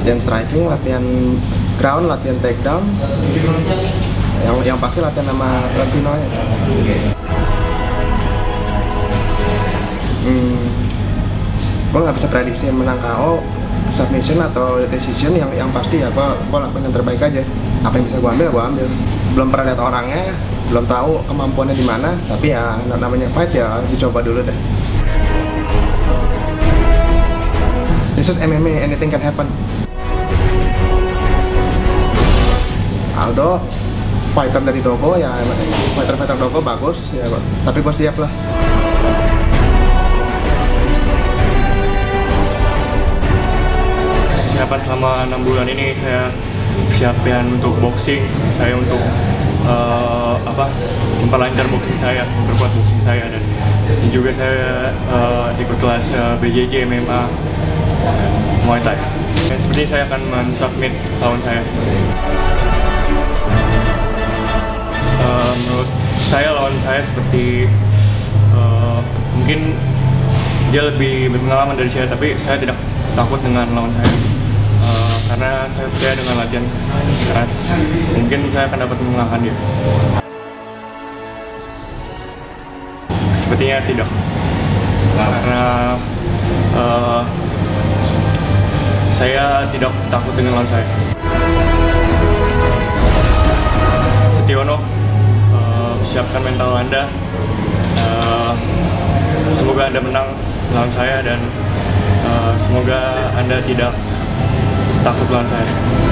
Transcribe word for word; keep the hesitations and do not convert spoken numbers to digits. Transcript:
latihan striking, latihan ground, latihan takedown, yang yang pasti latihan sama Francino ya. Hmm, gue nggak bisa prediksi menang K O, submission atau decision, yang yang pasti ya gue gue lakuin yang terbaik aja. Apa yang bisa gue ambil, gue ambil. Belum pernah lihat orangnya, belum tahu kemampuannya di mana, tapi ya namanya fight ya dicoba dulu deh. This is M M A, anything can happen. Aldo, fighter dari Dogo ya, fighter-fighter Dogo bagus ya, tapi gue siap lah. Persiapan selama enam bulan ini saya persiapan untuk boxing, saya untuk uh, apa memperlancar boxing saya, memperkuat boxing saya, dan juga saya uh, ikut kelas uh, B J J, M M A, dan Muay Thai. Dan seperti saya akan men-submit lawan saya. Uh, menurut saya lawan saya seperti uh, mungkin dia lebih berpengalaman dari saya, tapi saya tidak takut dengan lawan saya. Uh, karena saya percaya dengan latihan keras, mungkin saya akan dapat mengalahkan dia. Sepertinya tidak, karena uh, saya tidak takut dengan lawan saya. Setiono, uh, siapkan mental Anda. Uh, semoga Anda menang lawan saya, dan uh, semoga Anda tidak takut lawan saya.